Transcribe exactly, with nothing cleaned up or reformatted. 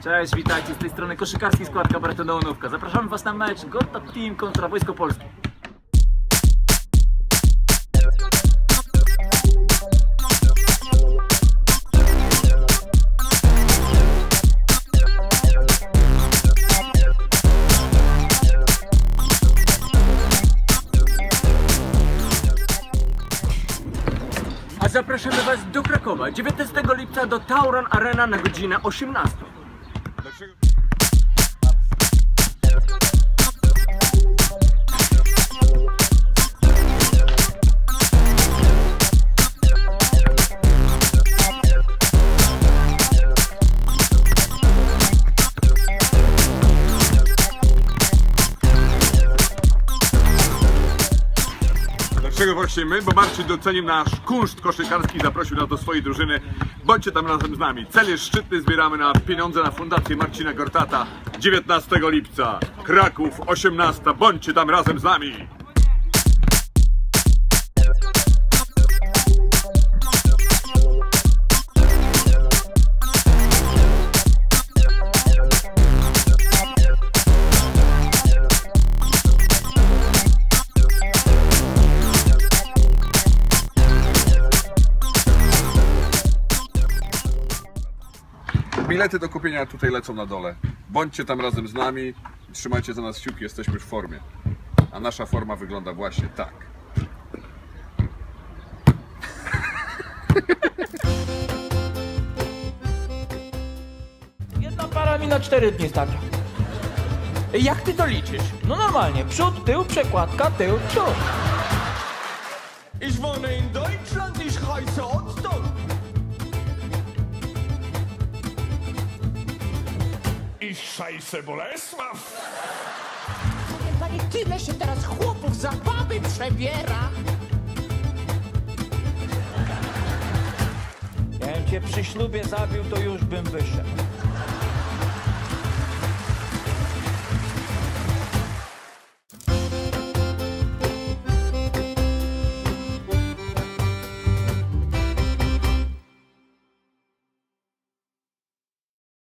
Cześć, witajcie, z tej strony koszykarski skład Kabaretu Dołonówka. Zapraszamy was na mecz Gottap Team kontra Wojsko Polskie. A zapraszamy was do Krakowa dziewiętnastego lipca do Tauron Arena na godzinę osiemnastą. Dlaczego? Dlaczego właśnie my? Bo Marcin docenił nasz kunszt koszykarski i zaprosił nas do swojej drużyny. Bądźcie tam razem z nami. Cel jest szczytny, zbieramy na pieniądze na fundację Marcina Gortata. dziewiętnastego lipca, Kraków, osiemnasta. Bądźcie tam razem z nami. Bilety do kupienia tutaj lecą na dole. Bądźcie tam razem z nami, trzymajcie za nas kciuki, jesteśmy już w formie. A nasza forma wygląda właśnie tak. Jedna para mi na cztery dni starcza. Jak ty to liczysz? No normalnie, przód, tył, przekładka, tył, przód. Ich wohne in Deutschland, ich heiße Otto. Ich szajse Bolesław. Panie, tyle się teraz chłopów za baby przebiera. Ja bym cię przy ślubie zabił, to już bym wyszedł.